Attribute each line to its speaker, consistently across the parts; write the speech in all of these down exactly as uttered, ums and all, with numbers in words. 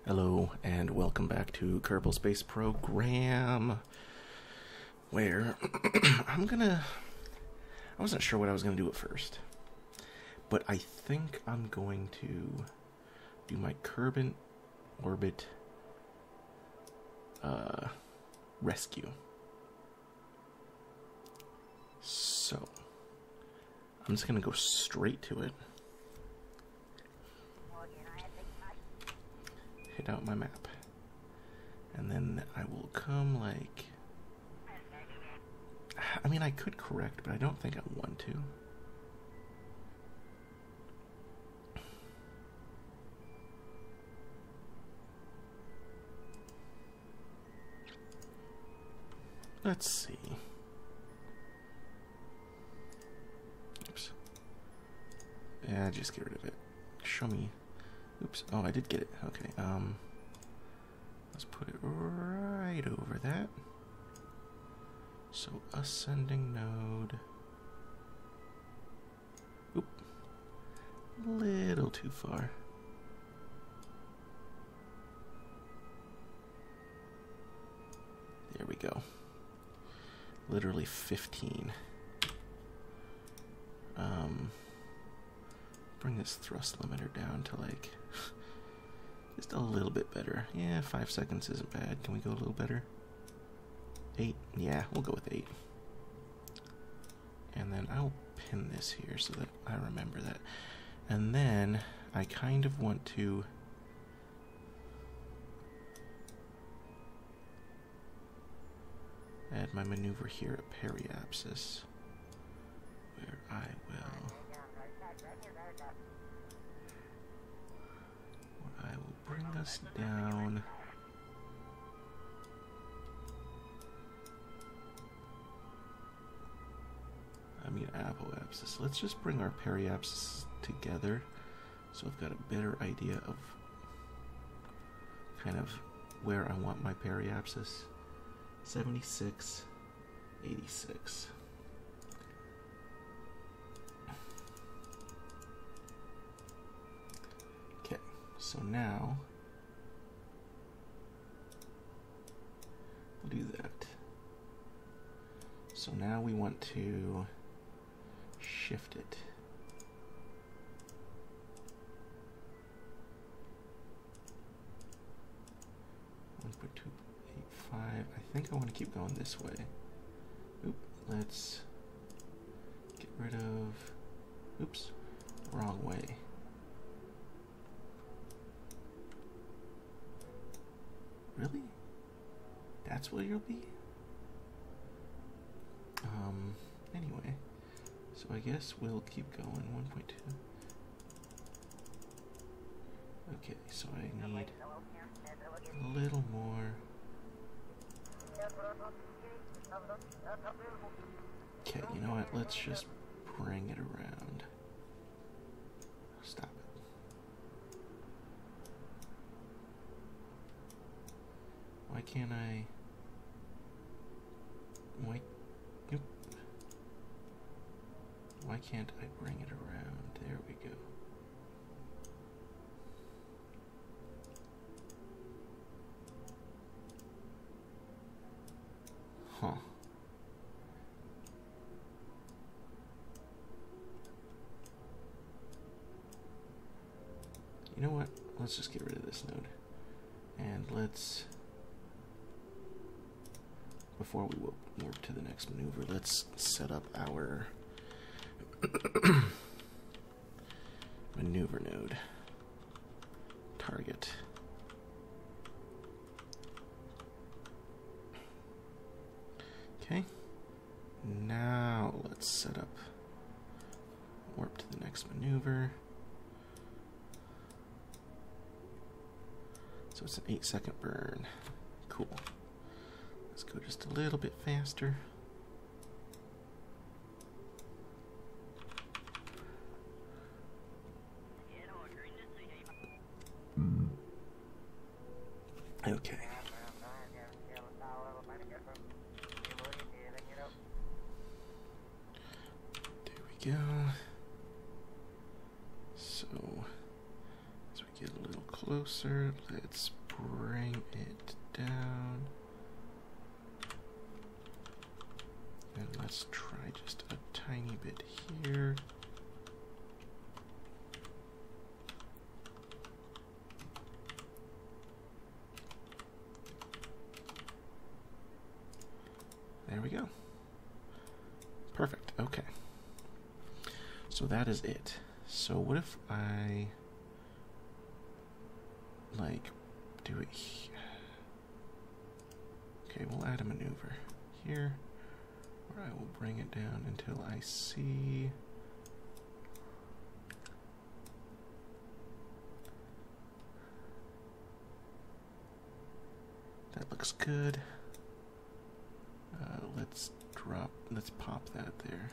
Speaker 1: Hello and welcome back to Kerbal Space Program, where I'm gonna, I wasn't sure what I was gonna do at first, but I think I'm going to do my Kerbal Orbit uh, rescue. So, I'm just gonna go straight to it. Hit out my map, and then I will come like, I mean I could correct, but I don't think I want to. Let's see. Oops. Yeah, just get rid of it. Show me. Oops. Oh, I did get it. Okay. Um, let's put it right over that. So, ascending node. Oop. Little too far. There we go. Literally fifteen. Um, bring this thrust limiter down to like just a little bit better. Yeah, five seconds isn't bad. Can we go a little better? Eight? Yeah, we'll go with eight. And then I'll pin this here so that I remember that. And then I kind of want to add my maneuver here at periapsis, where I will where I will bring us down I mean apoapsis. Let's just bring our periapsis together so I've got a better idea of kind of where I want my periapsis. seventy-six, eighty-six. Okay, so now we'll do that. So now we want to shift it. one point two eight five. I think I want to keep going this way. Oop, let's get rid of, oops, wrong way. Really? That's where you'll be? Um, anyway, so I guess we'll keep going. one point two. Okay, so I need a little more. Okay, you know what? Let's just bring it around. Stop it. Why can't I? Why? Nope. Why can't I bring it around? There we go. Huh. You know what? Let's just get rid of this node. And let's, before we warp to the next maneuver, let's set up our maneuver node. Target. Okay, now let's set up warp to the next maneuver. So it's an eight second burn. Cool. Let's go just a little bit faster. Okay. There we go. So, as we get a little closer. closer. Let's bring it down. And let's try just a tiny bit here. There we go. Perfect. Okay. So that is it. So what if I like do it here? Okay, we'll add a maneuver here where I will bring it down until I see that looks good. Uh, let's drop, let's pop that there.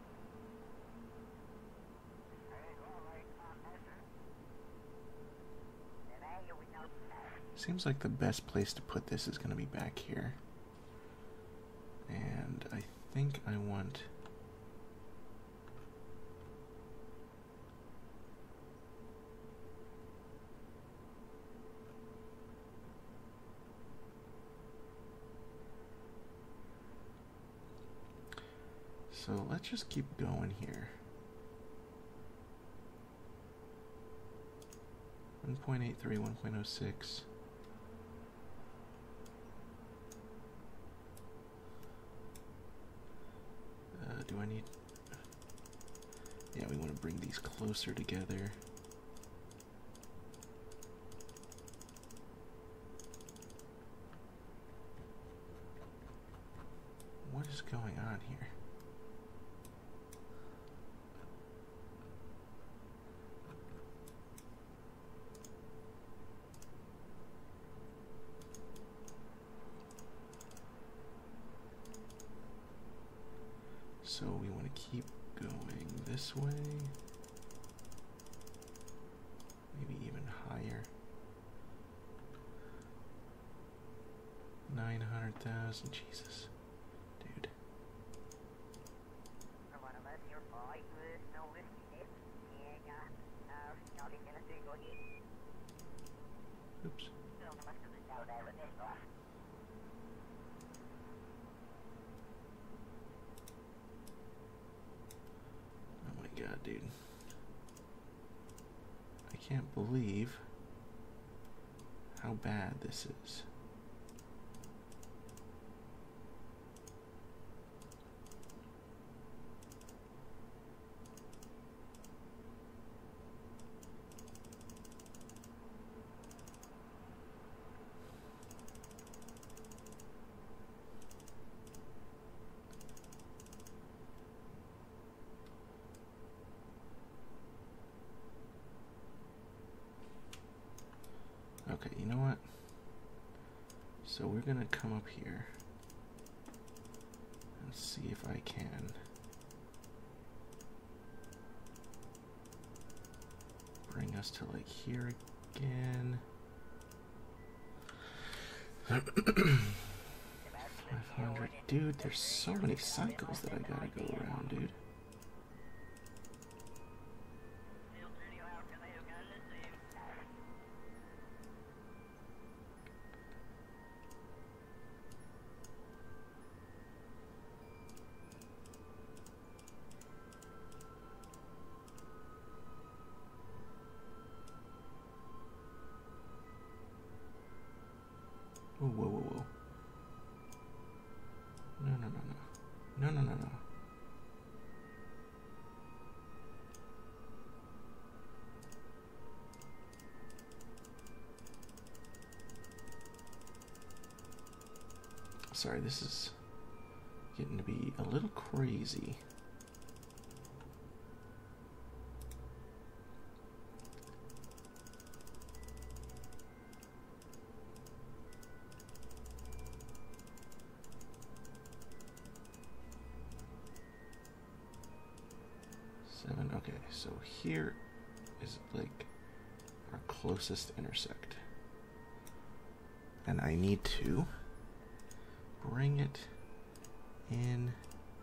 Speaker 1: Seems like the best place to put this is going to be back here. And I think I want... So let's just keep going here. one point eight three, one point oh six. Uh, do I need... Yeah, we want to bring these closer together. What is going on here? So we want to keep going this way, maybe even higher. nine hundred thousand, Jesus, dude. Oops. God, dude. I can't believe how bad this is. Okay, you know what? So we're gonna come up here and see if I can bring us to like here again. five hundred. Dude, there's so many cycles that I gotta go around, dude. Whoa, whoa, whoa, whoa. No, no, no, no. No, no, no, no. Sorry, this is getting to be a little crazy. Seven, okay, so here is like our closest intersect. And I need to bring it in.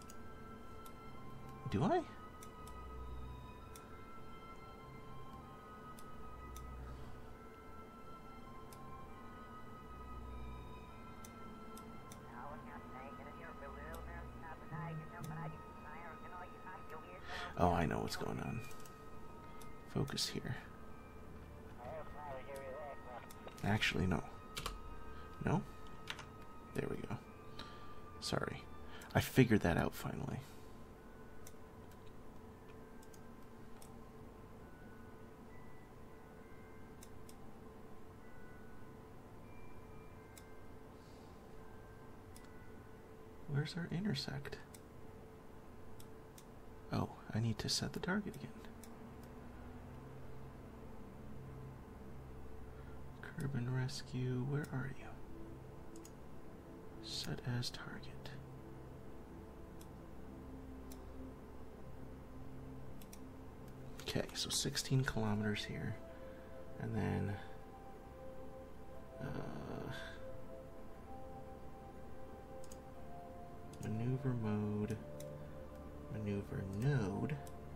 Speaker 1: Do I? Oh, I know what's going on. Focus here. Actually, no. No? There we go. Sorry. I figured that out finally. Where's our intersect? Oh, I need to set the target again. Urban Rescue, where are you? Set as target. Okay, so sixteen kilometers here. And then... Uh, maneuver mode. Maneuver node.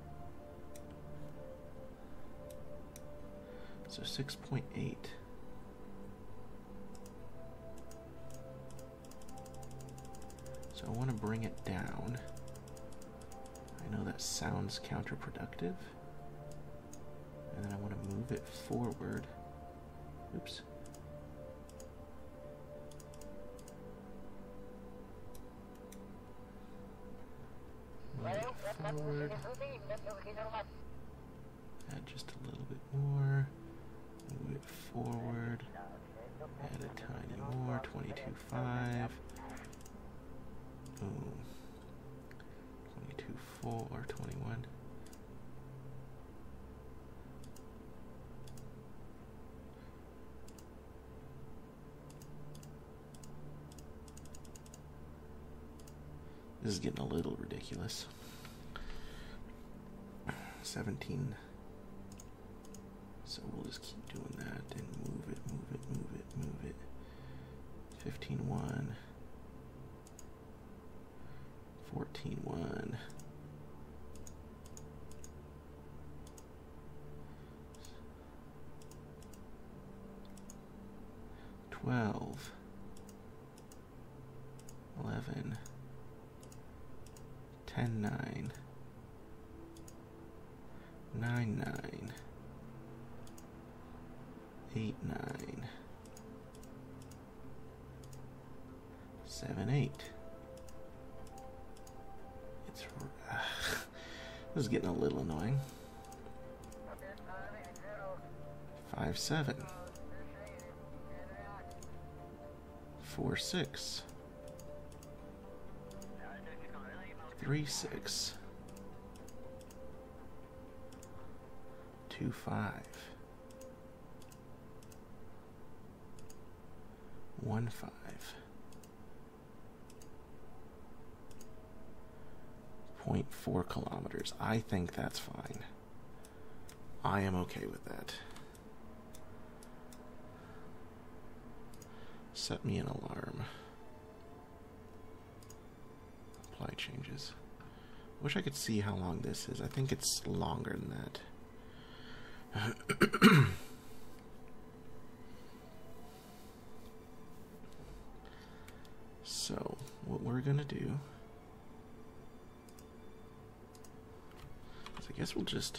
Speaker 1: So six point eight. So I want to bring it down. I know that sounds counterproductive. And then I want to move it forward. Oops. Move it forward. Add just a little bit more. Move it forward. Add a tiny more. twenty-two point five. Boom. twenty-two point four or twenty-one. This is getting a little ridiculous. seventeen. So we'll just keep doing that and move it, move it, move it, move it. fifteen point one. fourteen point one. twelve. eleven. ten nine. nine nine. eight nine. seven eight. It's uh, this is getting a little annoying. five seven. four six. three six. two five. one five. point four kilometers. I think that's fine. I am okay with that. Set me an alarm. Apply changes. Wish I could see how long this is. I think it's longer than that. So, what we're gonna do is I guess we'll just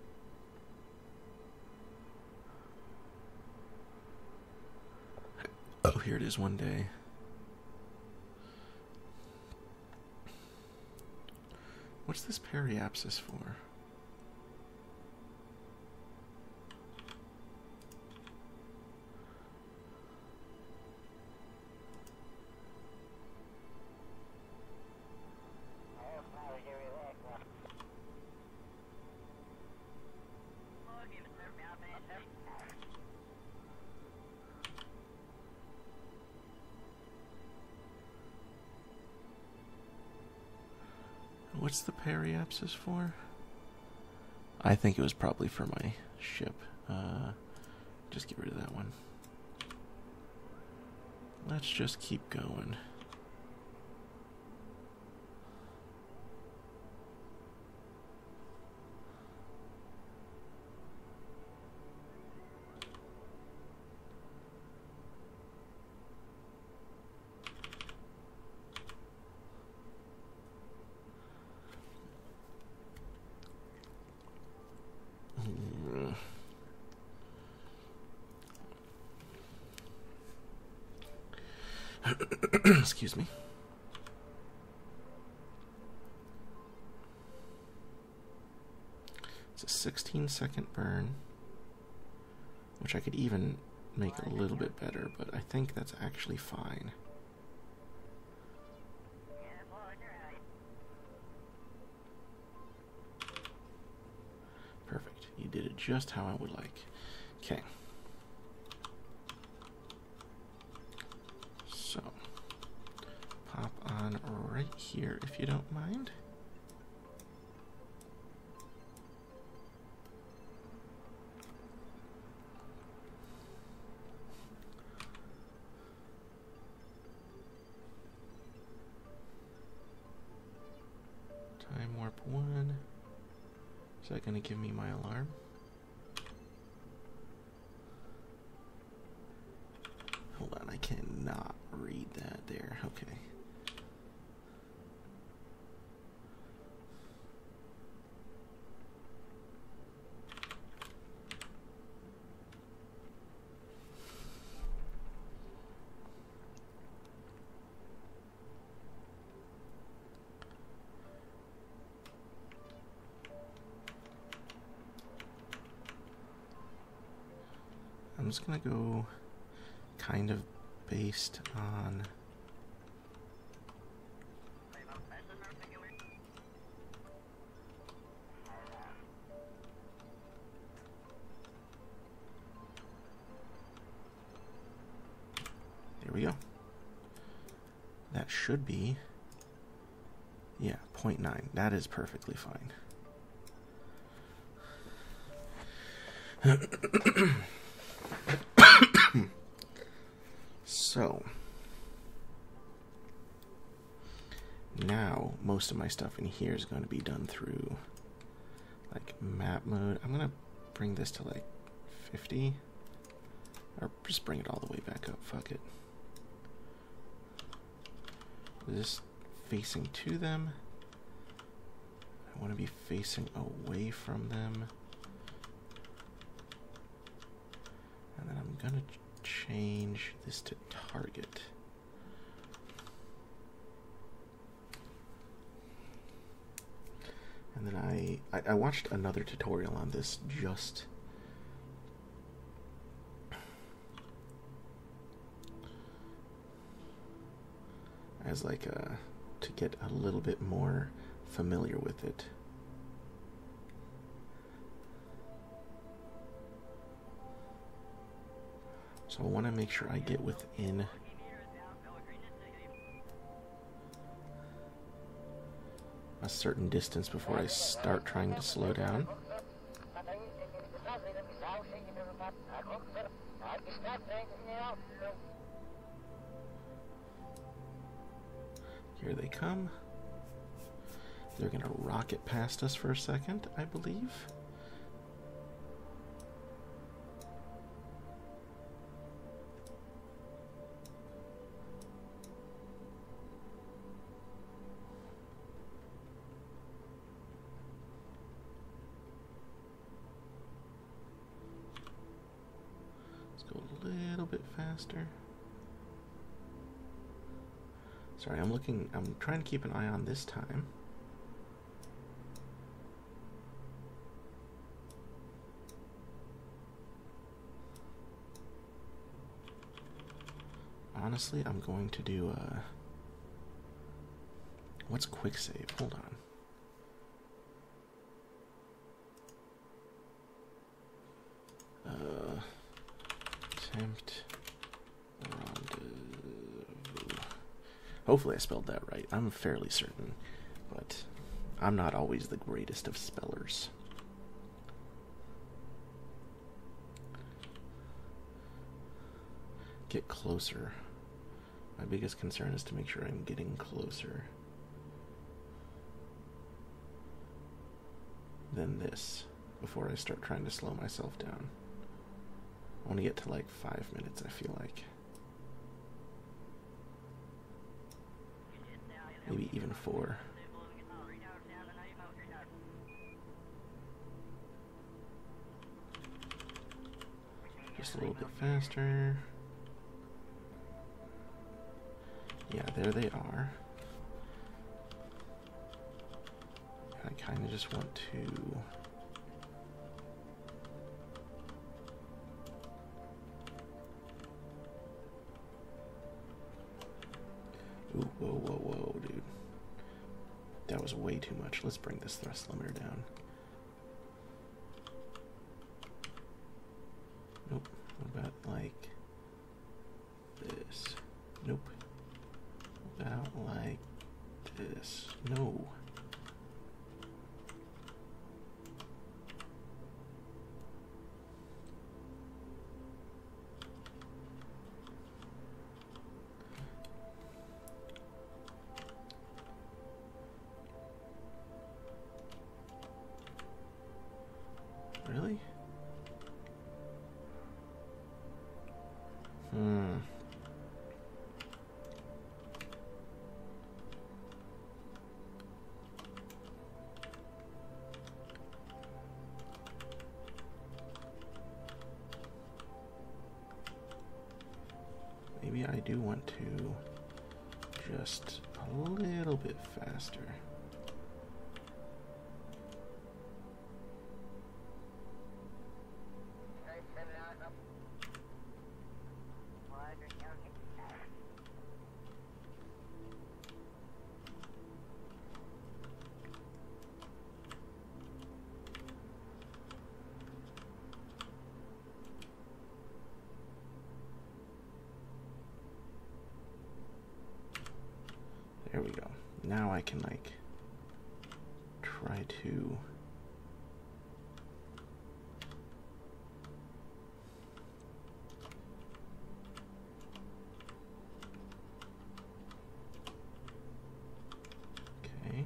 Speaker 1: oh, here it is one day. What's this periapsis for? What's the periapsis for? I think it was probably for my ship. Uh, just get rid of that one. Let's just keep going. Excuse me. It's a sixteen second burn, which I could even make a little bit better, but I think that's actually fine. Perfect. You did it just how I would like. Okay. So, pop on right here if you don't mind. Time warp one. Is that going to give me my alarm? Hold on, I cannot read that there. Okay. I'm just gonna go kind of based on there we go. That should be, yeah, zero point nine. That is perfectly fine. So, now most of my stuff in here is going to be done through like map mode. I'm going to bring this to like fifty, or just bring it all the way back up, fuck it. Is this facing to them? I want to be facing away from them. And then I'm going to change this to target. And then I, I, I watched another tutorial on this just as like a, to get a little bit more familiar with it. So I want to make sure I get within a certain distance before I start trying to slow down. Here they come. They're going to rocket past us for a second, I believe. Faster. Sorry, I'm looking, I'm trying to keep an eye on this time. Honestly, I'm going to do uh what's quick save? Hold on. Uh attempt rendezvous. Hopefully I spelled that right. I'm fairly certain, but I'm not always the greatest of spellers. Get closer. My biggest concern is to make sure I'm getting closer than this before I start trying to slow myself down. I want to get to like five minutes, I feel like. Maybe even four. Just a little bit faster. Yeah, there they are. I kind of just want to... Ooh, whoa, whoa, whoa, dude. That was way too much. Let's bring this thrust limiter down. Nope. What about like this? Nope. What about like this? No. Really? Hmm. Maybe I do want to just a little bit faster. There we go. Now I can like try to okay.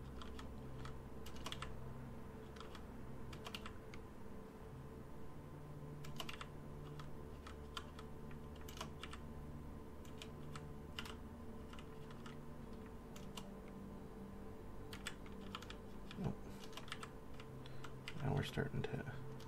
Speaker 1: Now we're starting to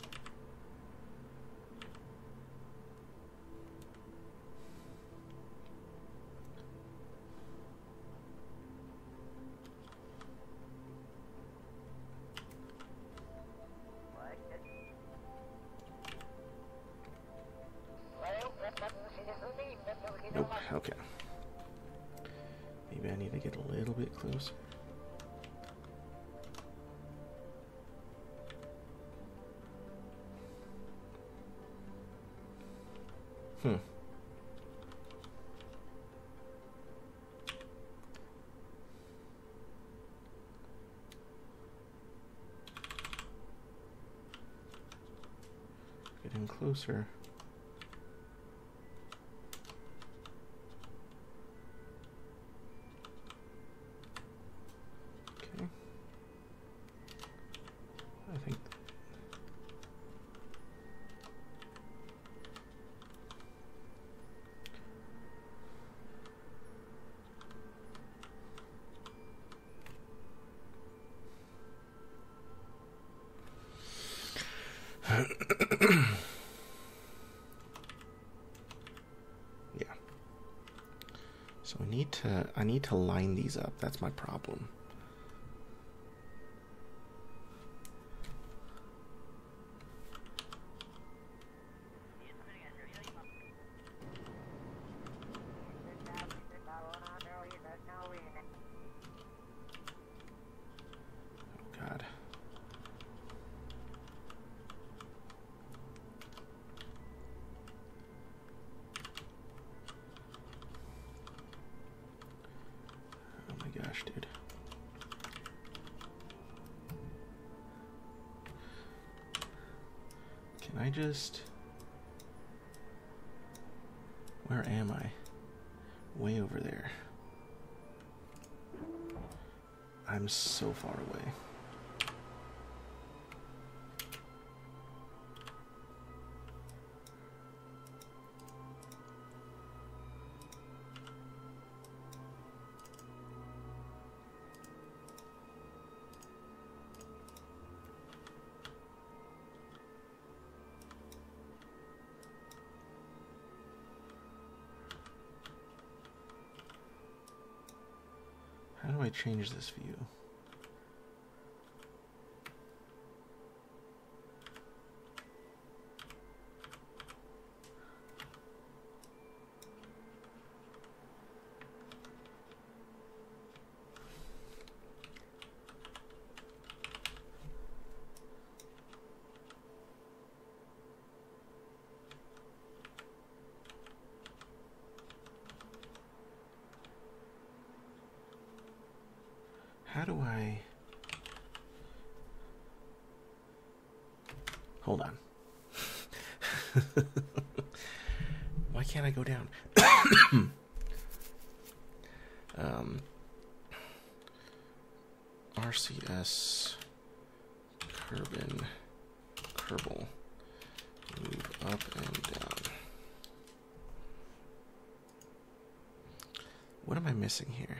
Speaker 1: Nope, okay. Maybe I need to get a little bit closer. Hmm. Getting closer. Okay. I think yeah. So I need to I need to line these up. That's my problem. Oh God. Gosh, dude. Can I just... Where am I? Way over there. I'm so far away. do I change this view? How do I... Hold on. Why can't I go down? um, R C S Kerbin Kerbal. Move up and down. What am I missing here?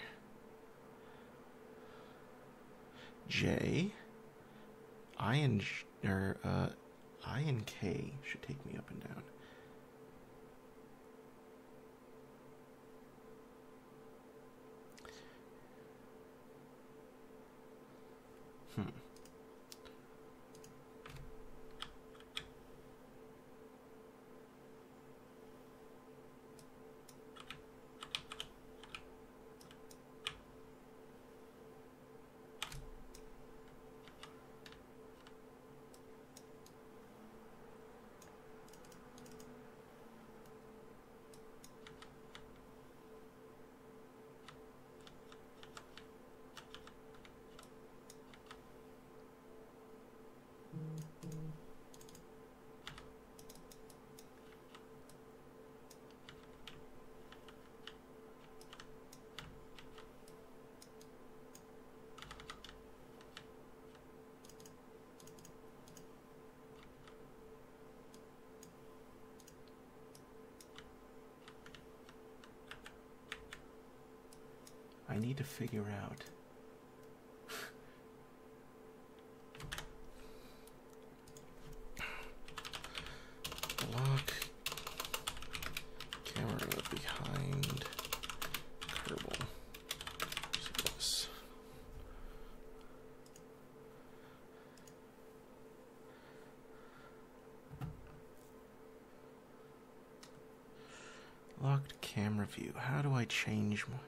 Speaker 1: J, I and or uh, I and K should take me up and down. Hmm. I need to figure out lock camera behind Kerbal Space. Locked camera view. How do I change my...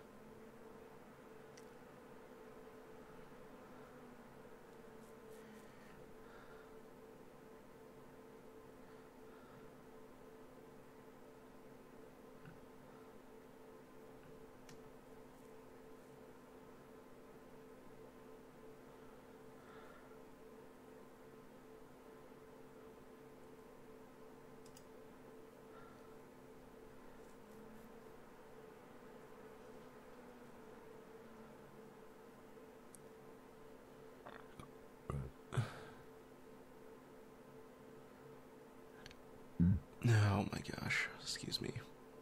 Speaker 1: Oh my gosh, excuse me.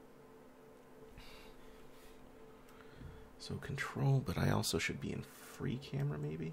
Speaker 1: So control, but I also should be in free camera maybe?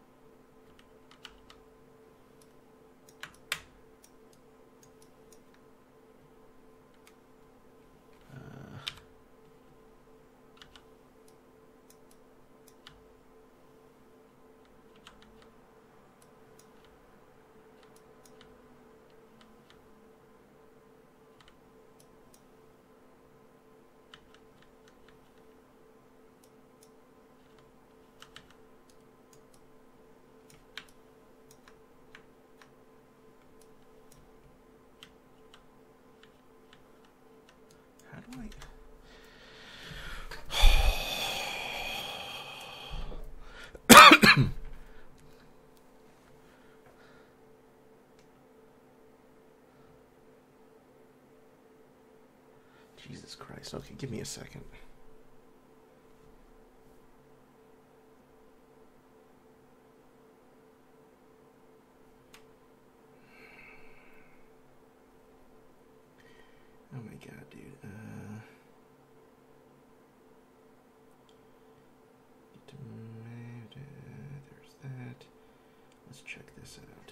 Speaker 1: Jesus Christ. Okay, give me a second. Oh my god, dude. Uh, there's that. Let's check this out.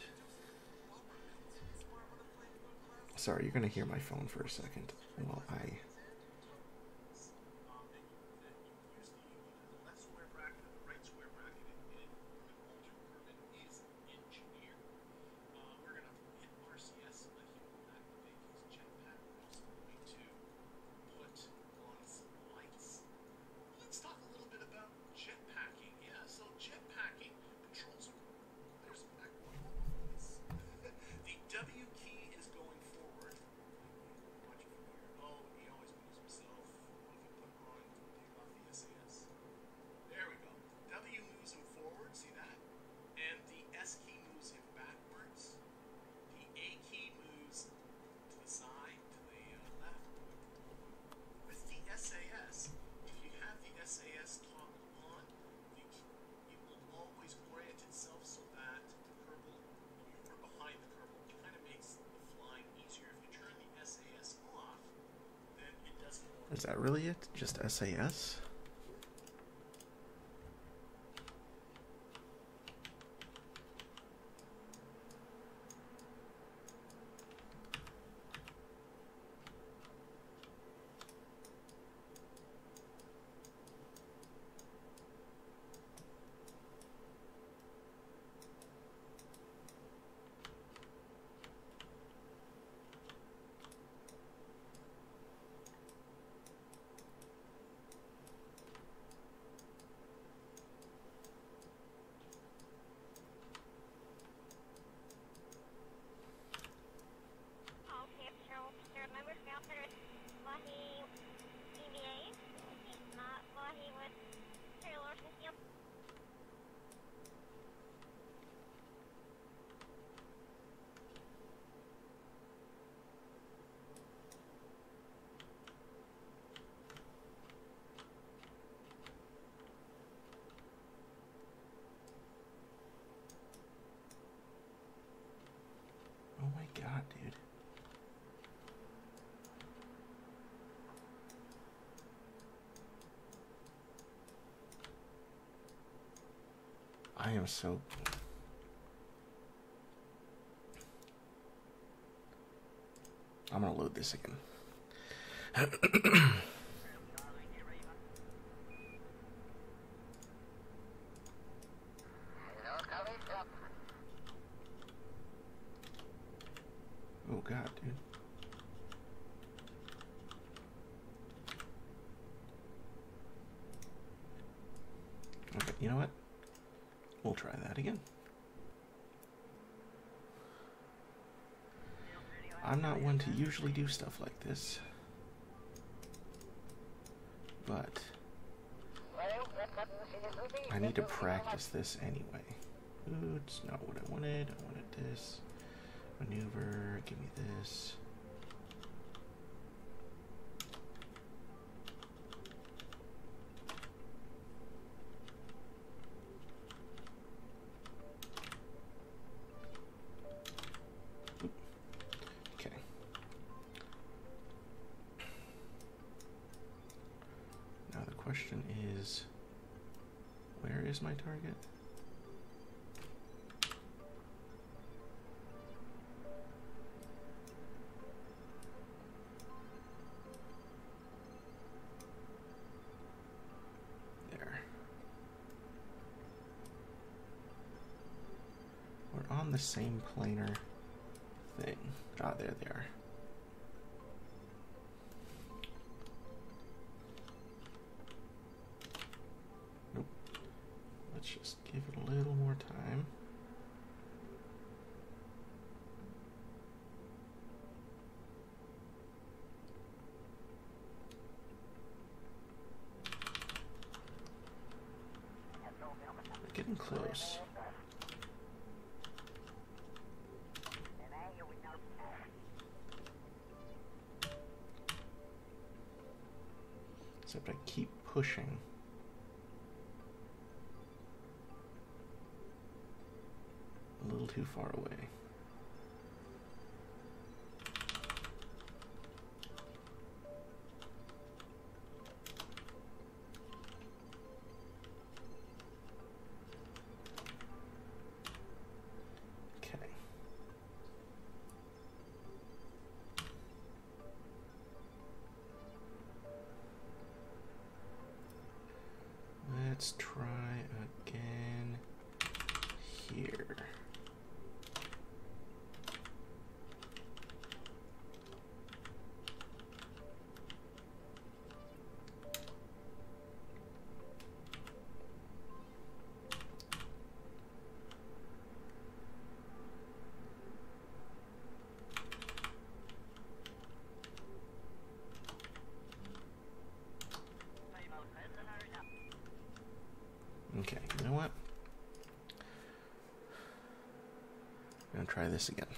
Speaker 1: Sorry, you're going to hear my phone for a second while I... Is that really it? Just S A S? Oh my god, dude. I am so... I'm gonna load this again. Oh god, dude. Okay, you know what? We'll try that again. I'm not one to usually do stuff like this, but I need to practice this anyway. Ooh, it's not what I wanted. I wanted this. Maneuver, give me this. Okay. Now the question is, where is my target? On the same planar thing. Ah, there they are. Nope. Let's just give it a little more time. We're getting close. Except I keep pushing. A little too far away. Okay. Let's try again here. Okay, you know what? I'm gonna try this again.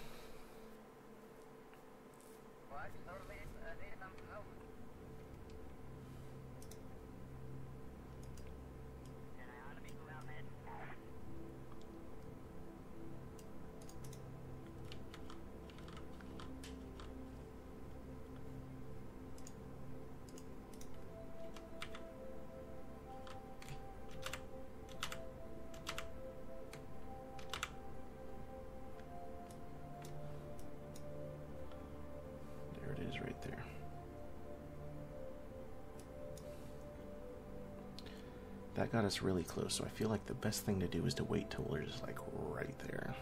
Speaker 1: That got us really close, so I feel like the best thing to do is to wait till we're just like right there.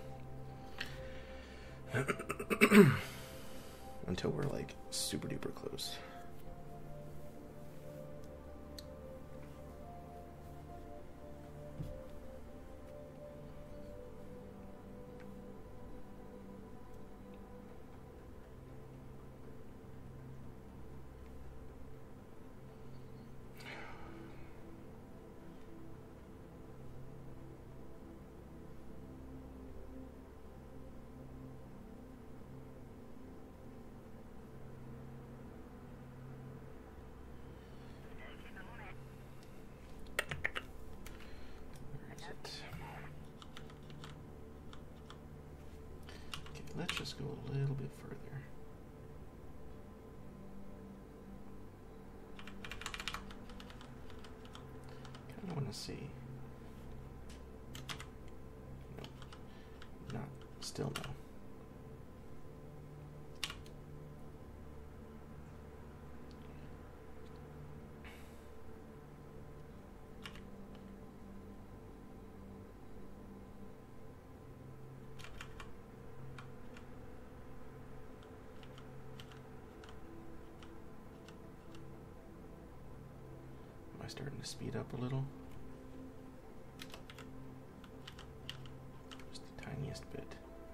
Speaker 1: Until we're like super duper close. Let's just go a little bit further. Kind of want to see. Nope. Not. Still no. Am I starting to speed up a little? Just the tiniest bit.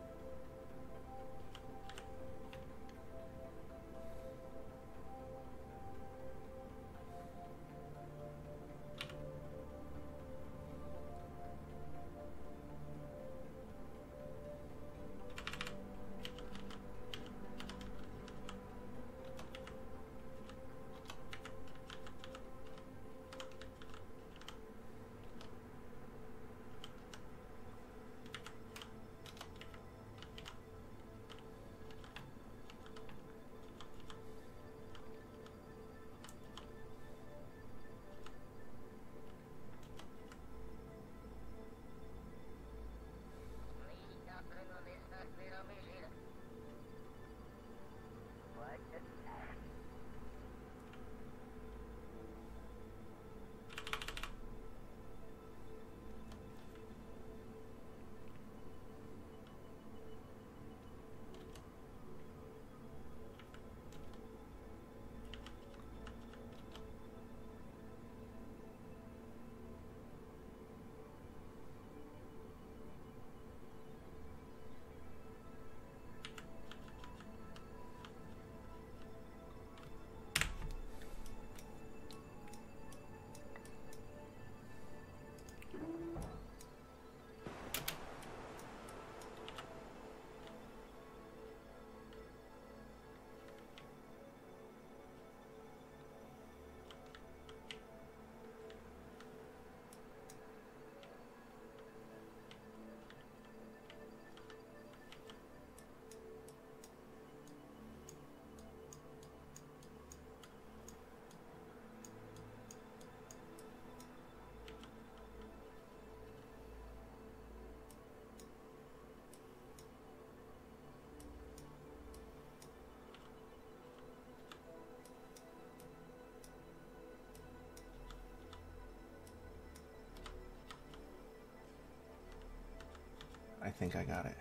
Speaker 1: I think I got it.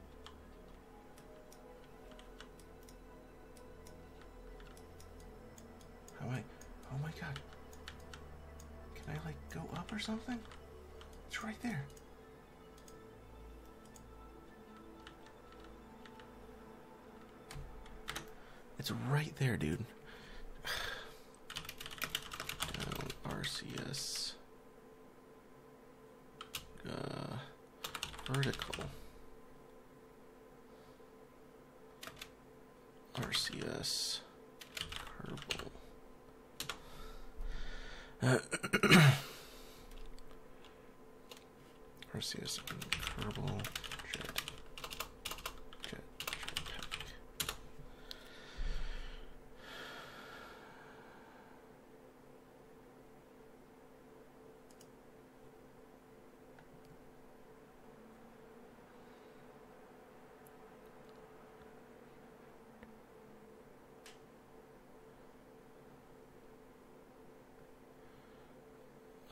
Speaker 1: How am I? Oh my god. Can I like go up or something? It's right there. It's right there, dude. Down R C S. Uh, vertical. R C S. Kerbal. Uh, R C S and Kerbal. Jet. Jet. Jetpack.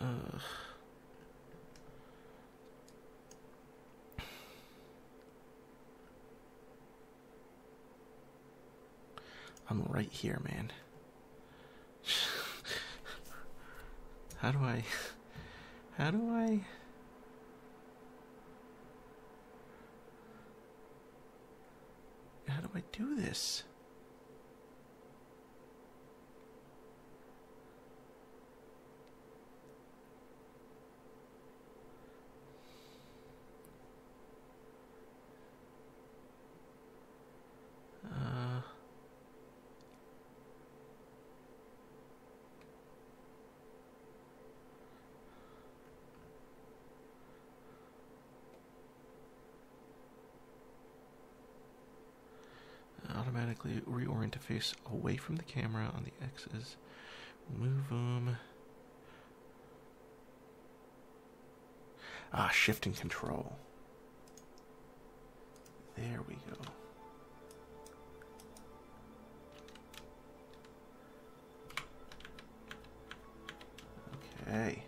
Speaker 1: Uh, I'm right here, man. How do I... How do I... How do I do this? Uh... Automatically reorient to face away from the camera on the X's. Move them. Ah, shift and control. There we go. Okay.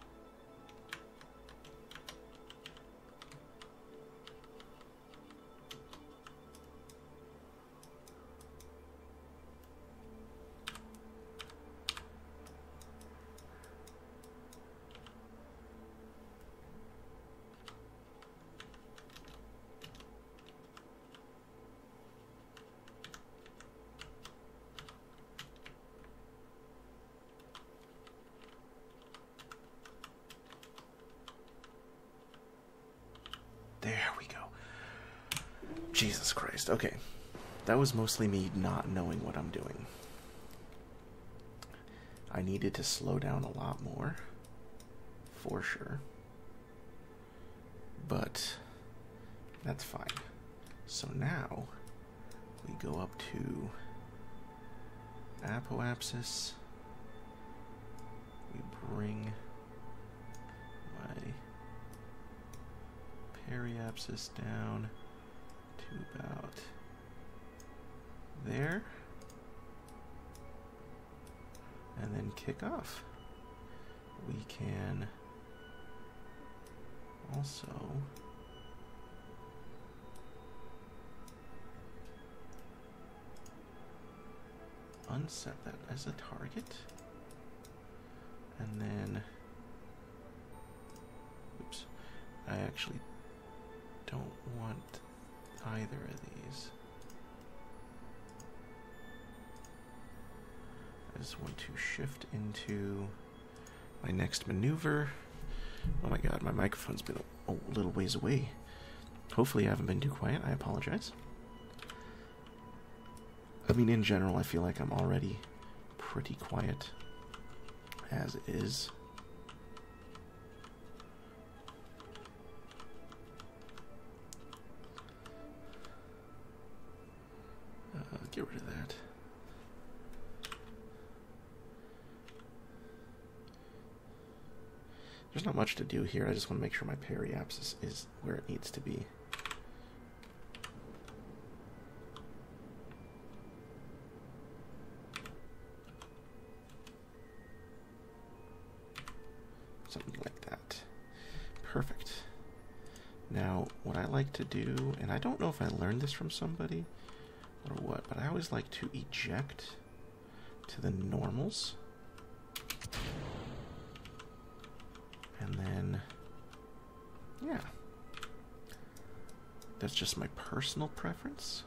Speaker 1: There we go. Jesus Christ. Okay. That was mostly me not knowing what I'm doing. I needed to slow down a lot more. For sure. But that's fine. So now we go up to apoapsis. We bring my periapsis down to about there, and then kick off. We can also unset that as a target, and then oops, I actually don't want either of these. I just want to shift into my next maneuver. Oh my god, my microphone's been a, a little ways away. Hopefully I haven't been too quiet. I apologize. I mean, in general, I feel like I'm already pretty quiet as is. Uh, get rid of that. There's not much to do here. I just want to make sure my periapsis is where it needs to be. Something like that. Perfect. Now, what I like to do, and I don't know if I learned this from somebody or what, but I always like to eject to the normals. And then, yeah, that's just my personal preference.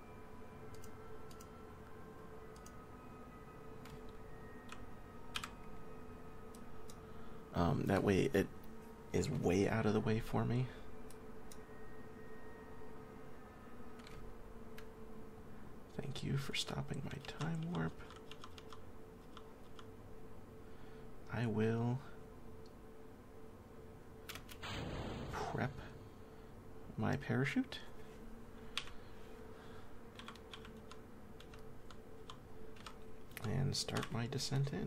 Speaker 1: Um, that way it is way out of the way for me. Thank you for stopping my time warp. I will prep my parachute. And start my descent in.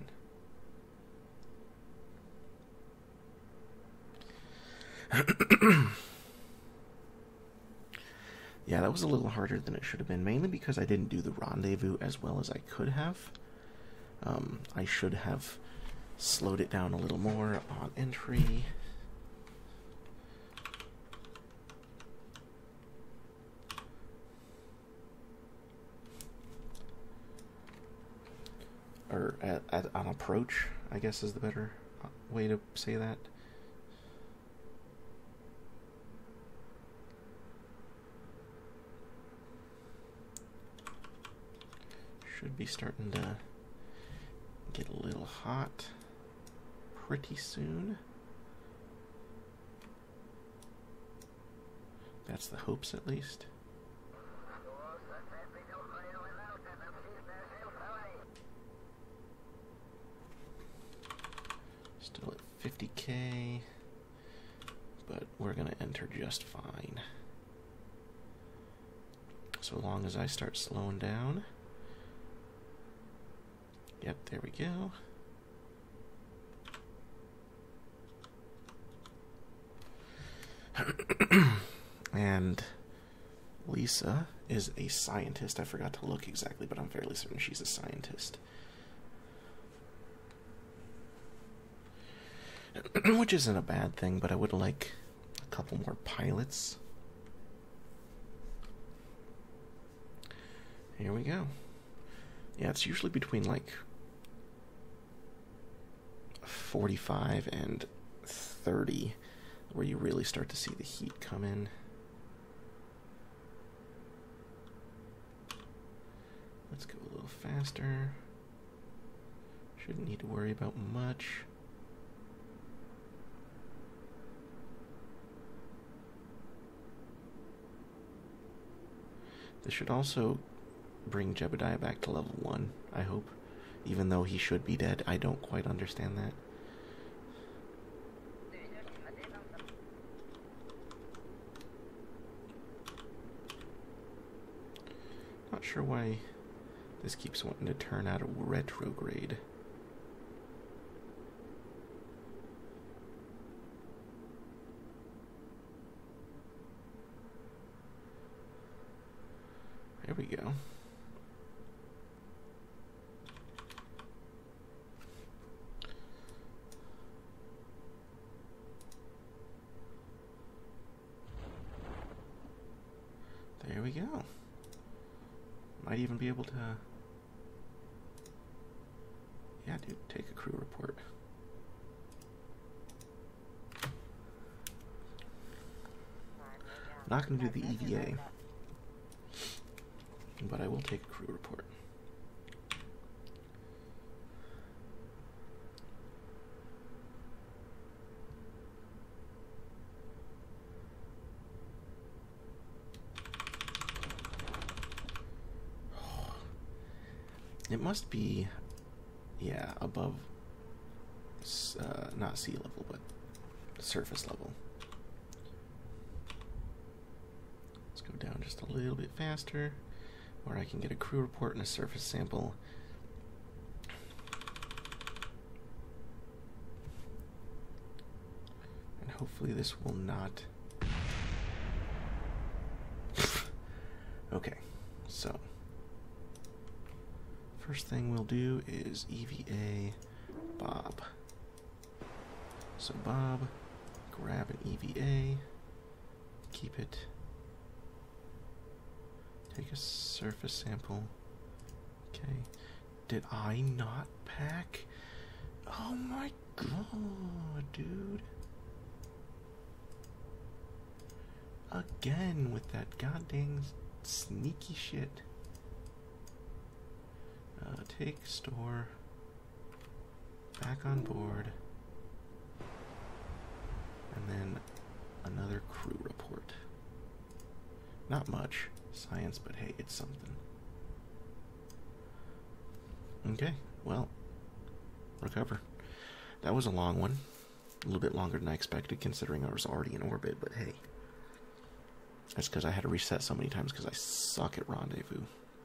Speaker 1: Yeah, that was a little harder than it should have been, mainly because I didn't do the rendezvous as well as I could have. Um, I should have slowed it down a little more on entry. Or at, at, on approach, I guess is the better way to say that. Should be starting to get a little hot pretty soon. That's the hopes, at least. Still at fifty K, but we're gonna enter just fine. So long as I start slowing down. Yep, there we go. And Lisa is a scientist. I forgot to look exactly, but I'm fairly certain she's a scientist. Which isn't a bad thing, but I would like a couple more pilots. Here we go. Yeah, it's usually between like forty-five and thirty where you really start to see the heat come in. Let's go a little faster. Shouldn't need to worry about much. This should also bring Jebediah back to level one, I hope. Even though he should be dead, I don't quite understand that. Not sure why this keeps wanting to turn out a retrograde. There we go. There we go. Might even be able to... Yeah, dude, take a crew report. Not going to do the E V A. But I will take a crew report. It must be, yeah, above, uh, not sea level, but surface level. Let's go down just a little bit faster, where I can get a crew report and a surface sample. And hopefully this will not... Okay, so... First thing we'll do is E V A Bob. So Bob, grab an E V A, keep it, take a surface sample. Okay, did I not pack? Oh my god, dude. Again with that goddamn sneaky shit. Uh, take store, back on board, and then another crew report. Not much science, but hey, it's something. Okay, well, recover. That was a long one. A little bit longer than I expected, considering I was already in orbit, but hey. That's because I had to reset so many times because I suck at rendezvous.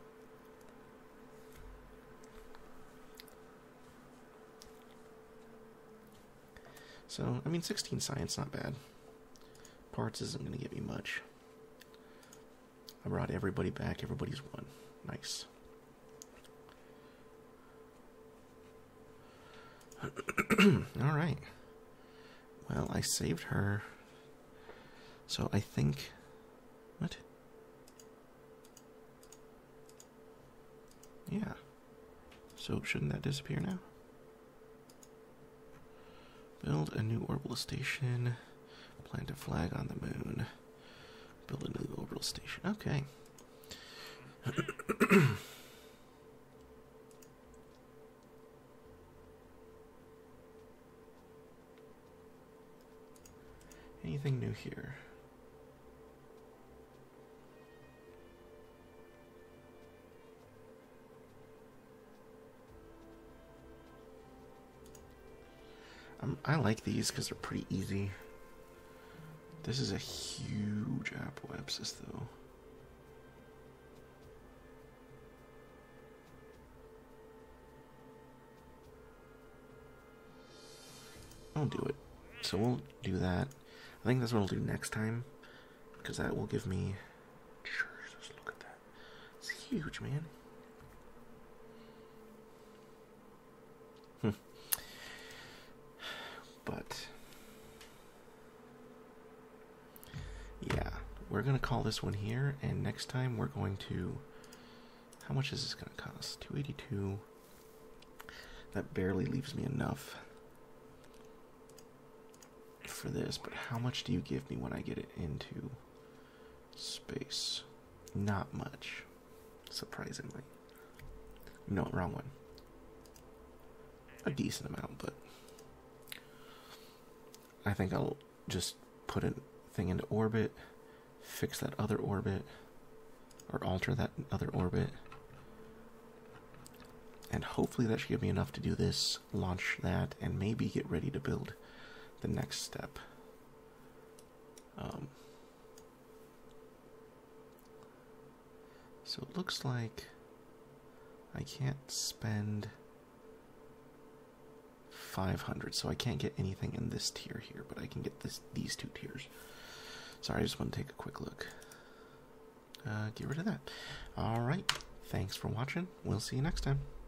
Speaker 1: So, I mean, sixteen science, not bad. Parts isn't going to give me much. I brought everybody back. Everybody's won. Nice. Alright. Well, I saved her. So I think... What? Yeah. So shouldn't that disappear now? Build a new orbital station. Plant a flag on the moon. Build a new orbital station. Okay. Anything new here? Um, I like these because they're pretty easy. This is a huge apoapsis, though. I'll do it. So we'll do that. I think that's what I'll do next time, because that will give me... Sure, just look at that. It's huge, man. Hmm. But... yeah, we're going to call this one here, and next time we're going to... How much is this going to cost? two eighty-two. That barely leaves me enough for this, but how much do you give me when I get it into space? Not much, surprisingly. No, wrong one. A decent amount, but I think I'll just put a thing into orbit, fix that other orbit, or alter that other orbit, and hopefully that should give me enough to do this, launch that, and maybe get ready to build the next step. Um, so it looks like I can't spend five hundred, so I can't get anything in this tier here, but I can get this these two tiers. Sorry, I just want to take a quick look. Uh, get rid of that. Alright, thanks for watching. We'll see you next time.